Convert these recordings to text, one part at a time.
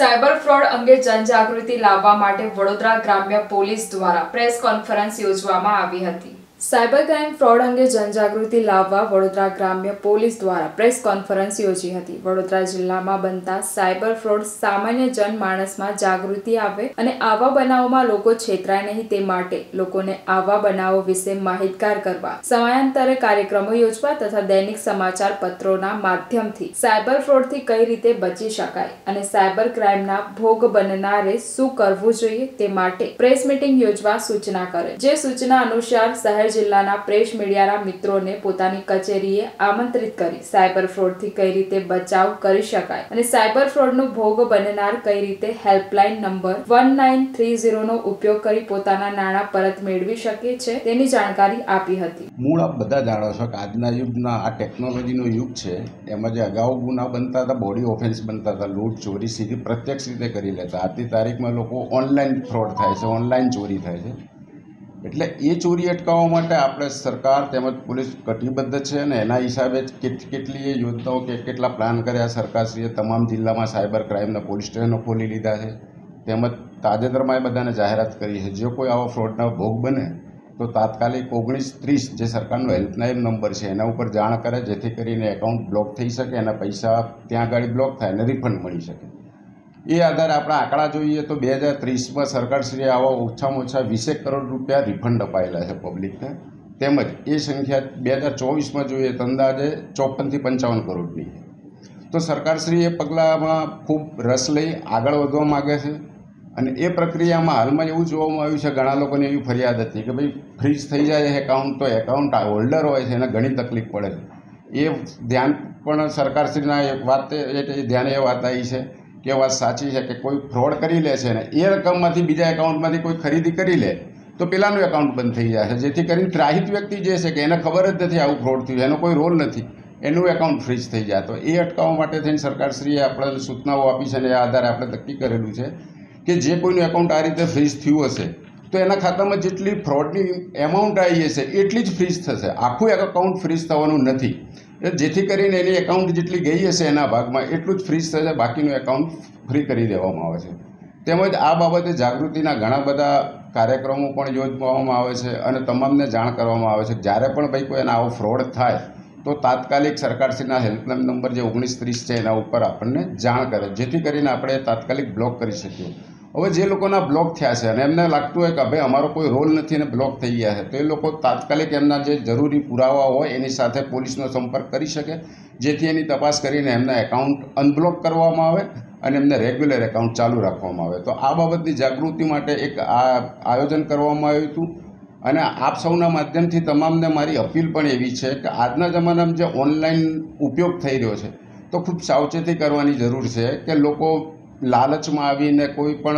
Cyber fraud અંગે જનજાગૃતિ લાવવા માટે વડોદરા ગ્રામ્ય પોલીસ દ્વારા પ્રેસ કોન્ફરન્સ યોજવામાં આવી હતી। સાયબર ક્રાઇમ ફ્રોડ અંગે જનજાગૃતિ લાવવા વડોદરા ગ્રામ્ય પોલીસ દ્વારા પ્રેસ કોન્ફરન્સ યોજી હતી। વડોદરા જિલ્લામાં બનતા સાયબર ફ્રોડ સામાન્ય જનમાનસમાં જાગૃતિ આવે અને આવા બનાવોમાં લોકો છેતરાય નહીં તે માટે લોકોને આવા બનાવો વિશે માહિતગાર કરવા સમયાંતરે કાર્યક્રમો યોજવા તથા દૈનિક સમાચાર પત્રોના માધ્યમથી સાયબર ફ્રોડથી કઈ રીતે બચી શકાય અને સાયબર ક્રાઇમના ભોગ બનનારે શું કરવું જોઈએ તે માટે પ્રેસ મીટિંગ યોજવા સૂચના કરે। જે સૂચના અનુસાર શહેર જિલ્લાના પ્રેસ મીડિયાના મિત્રોને પોતાની કચેરીએ આમંત્રિત કરી સાયબર ફ્રોડથી કઈ રીતે બચાવ કરી શકાય અને સાયબર ફ્રોડનો ભોગ બનનાર કઈ રીતે હેલ્પલાઇન નંબર 1930 નો ઉપયોગ કરી પોતાના નાણાં પરત મેળવી શકે છે તેની જાણકારી આપી હતી। મૂળ આપ બધા જાણો છો કે આજના યુગના આ ટેકનોલોજીનો યુગ છે। એમાં જે અગાઉ ગુના બનતા હતા, બોડી ઓફેન્સ બનતા હતા, લૂંટ ચોરી સીધી પ્રત્યક્ષ રીતે કરી લેતા। આજની તારીખમાં લોકો ઓનલાઈન ફ્રોડ થાય છે, ઓનલાઈન ચોરી થાય છે। એટલે એ ચોરી અટકાવવા માટે આપણે સરકાર તેમજ પોલીસ કટિબદ્ધ છે અને એના હિસાબે કેટલી યોજનાઓ કેટલા પ્લાન કર્યા સરકારશ્રીએ તમામ જિલ્લામાં સાયબર ક્રાઇમના પોલીસ સ્ટેશનો ખોલી લીધા છે। તેમજ તાજેતરમાં એ બધાને જાહેરાત કરી છે જો કોઈ આવા ફ્રોડના ભોગ બને તો તાત્કાલિક 1930 જે સરકારનો હેલ્પલાઇન નંબર છે એના ઉપર જાણ કરે, જેથી કરીને એકાઉન્ટ બ્લોક થઈ શકે, એના પૈસા ત્યાં આગળ બ્લોક થાય અને રિફંડ મળી શકે। એ આધારે આપણા આંકડા જોઈએ તો 2030માં સરકારશ્રીએ આવા ઓછામાં ઓછા 20 કરોડ રૂપિયા રિફંડ અપાયેલા છે પબ્લિકને। તેમજ એ સંખ્યા 2024માં જોઈએ તો અંદાજે 54 થી 55 કરોડની છે। તો સરકારશ્રી એ પગલાંમાં ખૂબ રસ લઈ આગળ વધવા માગે છે અને એ પ્રક્રિયામાં હાલમાં એવું જોવામાં આવ્યું છે, ઘણા લોકોને એવી ફરિયાદ હતી કે ભાઈ ફ્રીઝ થઈ જાય એકાઉન્ટ તો એકાઉન્ટ હોલ્ડર હોય છે એને ઘણી તકલીફ પડે છે। એ ધ્યાન પણ સરકારશ્રીના એક વાત ધ્યાને એ વાત આવી છે કે વાત સાચી છે કે કોઈ ફ્રોડ કરી લે છે ને એ રકમમાંથી બીજા એકાઉન્ટમાંથી કોઈ ખરીદી કરી લે તો પેલાનું એકાઉન્ટ બંધ થઈ જાય છે, જેથી કરીને ત્રાહિત વ્યક્તિ જે છે કે એને ખબર જ નથી આવું ફ્રોડ થયું, એનો કોઈ રોલ નથી, એનું એકાઉન્ટ ફ્રીઝ થઈ જાય। તો એ અટકાવવા માટે થઈને સરકારશ્રીએ આપણને સૂચનાઓ આપી છે અને એ આધારે આપણે નક્કી કરેલું છે કે જે કોઈનું એકાઉન્ટ આ રીતે ફ્રીઝ થયું હશે તો એના ખાતામાં જેટલી ફ્રોડની એમાઉન્ટ આવી હશે એટલી જ ફ્રીઝ થશે, આખું એકાઉન્ટ ફ્રીઝ થવાનું નથી। જેથી કરીને એની એકાઉન્ટ જેટલી ગઈ હશે એના ભાગમાં એટલું જ ફ્રીઝ થશે, બાકીનું એકાઉન્ટ ફ્રી કરી દેવામાં આવે છે। તેમજ આ બાબતે જાગૃતિના ઘણા બધા કાર્યક્રમો પણ યોજવામાં આવે છે અને તમામને જાણ કરવામાં આવે છે જ્યારે પણ ભાઈ કોઈ એના આવો ફ્રોડ થાય તો તાત્કાલિક સરકારશ્રીના હેલ્પલાઇન નંબર જે 1930 છે એના ઉપર આપણને જાણ કરે, જેથી કરીને આપણે તાત્કાલિક બ્લોક કરી શકીએ। હવે જે લોકોના બ્લોક થયા છે અને એમને લાગતું હોય કે ભાઈ અમારો કોઈ રોલ નથી અને બ્લોક થઈ ગયા છે તો એ લોકો તાત્કાલિક એમના જે જરૂરી પુરાવા હોય એની સાથે પોલીસનો સંપર્ક કરી શકે, જેથી એની તપાસ કરીને એમના એકાઉન્ટ અનબ્લોક કરવામાં આવે અને એમને રેગ્યુલર એકાઉન્ટ ચાલુ રાખવામાં આવે। તો આ બાબતની જાગૃતિ માટે એક આયોજન કરવામાં આવ્યું હતું અને આપ સૌના માધ્યમથી તમામને મારી અપીલ પણ એવી છે કે આજના જમાનામાં જે ઓનલાઈન ઉપયોગ થઈ રહ્યો છે તો ખૂબ સાવચેતી કરવાની જરૂર છે કે લોકો લાલચમાં આવીને કોઈ પણ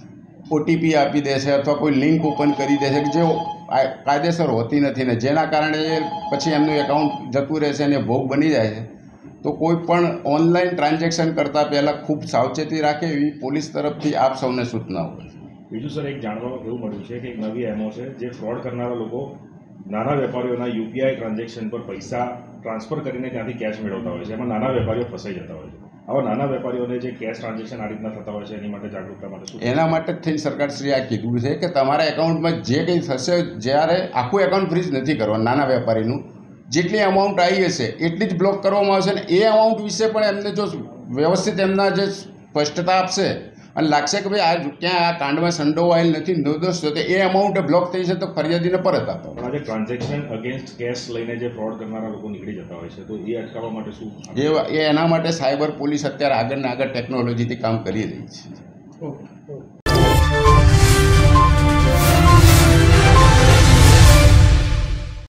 ઓટીપી આપી દે છે અથવા કોઈ લિંક ઓપન કરી દે છે કે જે કાયદેસર હોતી નથી ને જેના કારણે પછી એમનું એકાઉન્ટ જતું રહે છે અને ભોગ બની જાય છે। તો કોઈ પણ ઓનલાઈન ટ્રાન્ઝેક્શન કરતાં પહેલાં ખૂબ સાવચેતી રાખે એવી પોલીસ તરફથી આપ સૌને સૂચનાઓ છે। બીજું સર, એક જાણવામાં એવું મળ્યું છે કે એક નવી એમઓ છે જે ફ્રોડ કરનારા લોકો નાના વેપારીઓના યુપીઆઈ ટ્રાન્ઝેક્શન પર પૈસા ટ્રાન્સફર કરીને ત્યાંથી કેશ મેળવતા હોય છે, એમાં નાના વેપારીઓ ફસાઈ જતા હોય છે। આવા નાના વેપારીઓને જે કેશ ટ્રાન્ઝેક્શન આ રીતના થતા હોય છે એની માટે જાગૃતતા માટે શું? એના માટે જ થઈને સરકારશ્રીએ આ કીધું છે કે તમારા એકાઉન્ટમાં જે કંઈ થશે, જ્યારે આખું એકાઉન્ટ ફ્રીઝ નથી કરવાનું, નાના વેપારીનું જેટલી અમાઉન્ટ આવી હશે એટલી જ બ્લોક કરવામાં આવશે અને એ અમાઉન્ટ વિશે પણ એમને જો વ્યવસ્થિત એમના જે સ્પષ્ટતા આપશે અને લાગશે કે ભાઈ આ ક્યાં આ કાંડમાં સંડોવાયેલ નથી, નિર્દોષ છે, તો એ અમાઉન્ટ બ્લોક થઈ છે તો ફરિયાદીને પરત આપો। પણ આજે ટ્રાન્ઝેક્શન અગેન્સ્ટ કેશ લઈને જે ફ્રોડ કરનારા લોકો નીકળી જતા હોય છે તો એ અટકાવવા માટે શું? એના માટે સાયબર પોલીસ અત્યારે આગળ ટેકનોલોજીથી કામ કરી રહી છે।